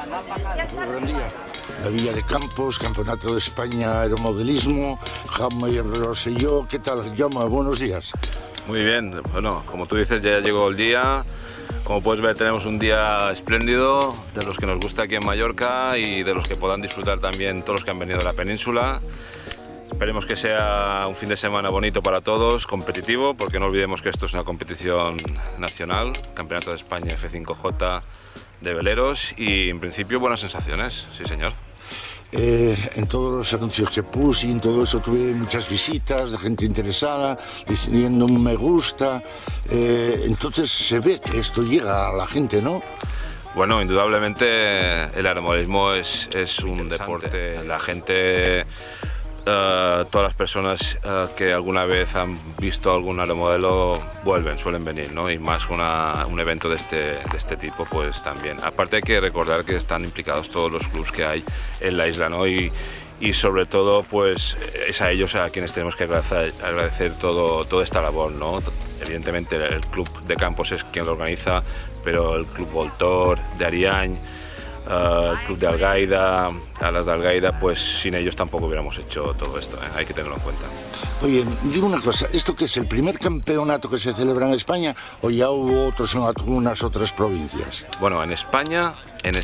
Gran día. La Villa de Campos, Campeonato de España Aeromodelismo, Jaume Rosselló. ¿Qué tal, Jaume? Buenos días. Muy bien, bueno, como tú dices, ya llegó el día. Como puedes ver, tenemos un día espléndido, de los que nos gusta aquí en Mallorca y de los que puedan disfrutar también todos los que han venido de la península. Esperemos que sea un fin de semana bonito para todos, competitivo, porque no olvidemos que esto es una competición nacional, Campeonato de España F5J de veleros, y en principio buenas sensaciones, sí señor. En todos los anuncios que puse y en todo eso tuve muchas visitas de gente interesada, diciendo un me gusta, entonces se ve que esto llega a la gente, ¿no? Bueno, indudablemente el aeromodelismo es un deporte, la gente... todas las personas que alguna vez han visto algún aeromodelo suelen venir, ¿no? Y más con un evento de este tipo, pues también. Aparte hay que recordar que están implicados todos los clubs que hay en la isla, ¿no? Y sobre todo, pues es a ellos a quienes tenemos que agradecer toda esta labor, ¿no? Evidentemente el club de Campos es quien lo organiza, pero el club Voltor de Ariany, el club de Algaida, Alas de Algaida, pues sin ellos tampoco hubiéramos hecho todo esto, ¿eh? Hay que tenerlo en cuenta. Oye, digo una cosa, ¿esto qué es el primer campeonato que se celebra en España o ya hubo otros en algunas otras provincias? Bueno, en España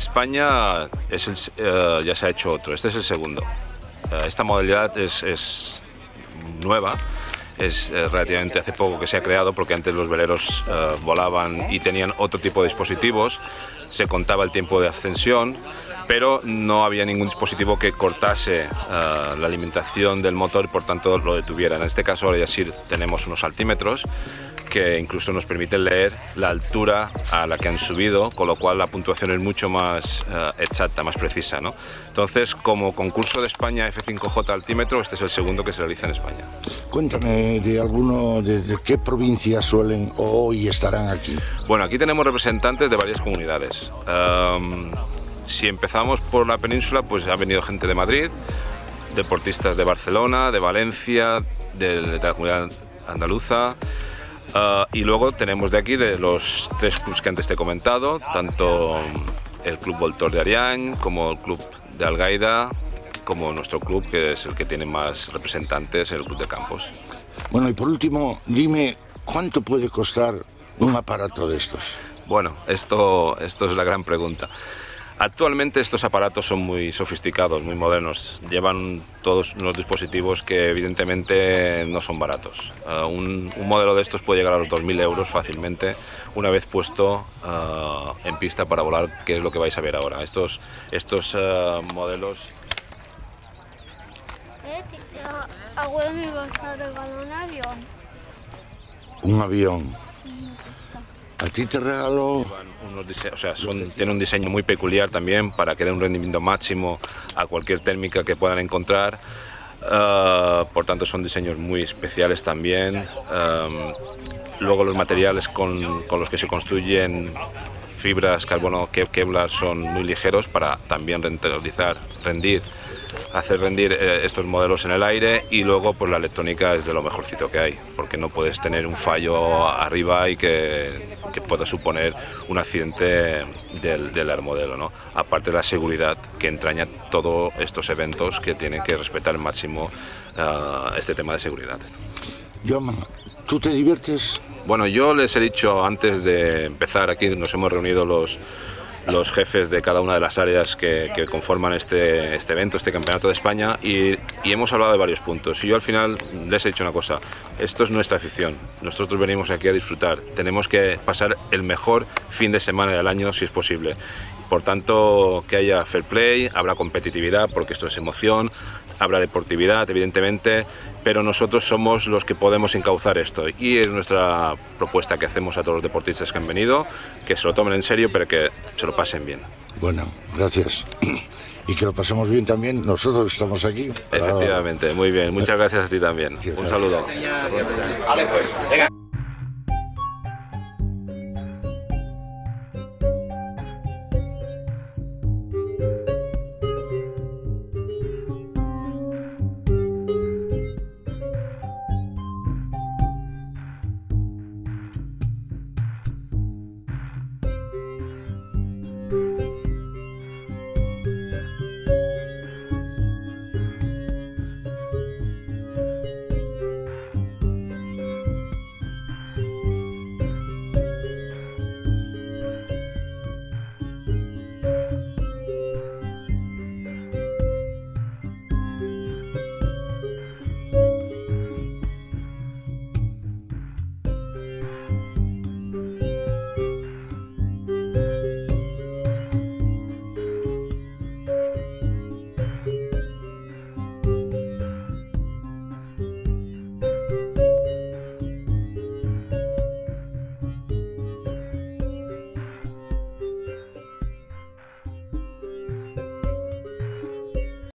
ya se ha hecho otro, este es el segundo. Esta modalidad es nueva. Es relativamente hace poco que se ha creado, porque antes los veleros volaban y tenían otro tipo de dispositivos, se contaba el tiempo de ascensión, pero no había ningún dispositivo que cortase la alimentación del motor y por tanto lo detuviera. En este caso ahora ya sí tenemos unos altímetros que incluso nos permiten leer la altura a la que han subido, con lo cual la puntuación es mucho más exacta, más precisa, ¿no? Entonces, como concurso de España F5J altímetro, este es el segundo que se realiza en España. Cuéntame de qué provincias suelen o hoy estarán aquí. Bueno, aquí tenemos representantes de varias comunidades. Si empezamos por la península, pues ha venido gente de Madrid, deportistas de Barcelona, de Valencia, de la comunidad andaluza. Y luego tenemos de aquí, de los tres clubs que antes te he comentado, tanto el club Voltor de Ariany como el club de Algaida, como nuestro club, que es el que tiene más representantes, el club de Campos. Bueno, y por último, dime, ¿cuánto puede costar un aparato de estos? Bueno, esto es la gran pregunta. Actualmente estos aparatos son muy sofisticados, muy modernos, llevan todos unos dispositivos que evidentemente no son baratos. Un modelo de estos puede llegar a los 2.000 euros fácilmente, una vez puesto en pista para volar, que es lo que vais a ver ahora. Estos modelos... Abuelo, ¿me vas a regalar un avión? Un avión. ¿A ti te regaló? Tiene un diseño muy peculiar también para que dé un rendimiento máximo a cualquier térmica que puedan encontrar. Por tanto, son diseños muy especiales también. Luego los materiales con los que se construyen, fibras, carbono, Kevlar, son muy ligeros para también hacer rendir estos modelos en el aire. Y luego pues la electrónica es de lo mejorcito que hay, porque no puedes tener un fallo arriba y que pueda suponer un accidente del aeromodelo, ¿no? Aparte de la seguridad que entraña todos estos eventos, que tienen que respetar al máximo este tema de seguridad. Jaume, ¿tú te diviertes? Bueno, yo les he dicho antes de empezar, aquí nos hemos reunido los jefes de cada una de las áreas que conforman este evento, este Campeonato de España, y hemos hablado de varios puntos. Y yo al final les he dicho una cosa: esto es nuestra afición, nosotros venimos aquí a disfrutar, tenemos que pasar el mejor fin de semana del año si es posible. Por tanto, que haya fair play, habrá competitividad, porque esto es emoción, habrá deportividad, evidentemente, pero nosotros somos los que podemos encauzar esto, y es nuestra propuesta que hacemos a todos los deportistas que han venido, que se lo tomen en serio, pero que se lo pasen bien. Bueno, gracias. Y que lo pasemos bien también nosotros que estamos aquí. Efectivamente, muy bien. Muchas gracias a ti también. Un saludo. Vale, pues, venga.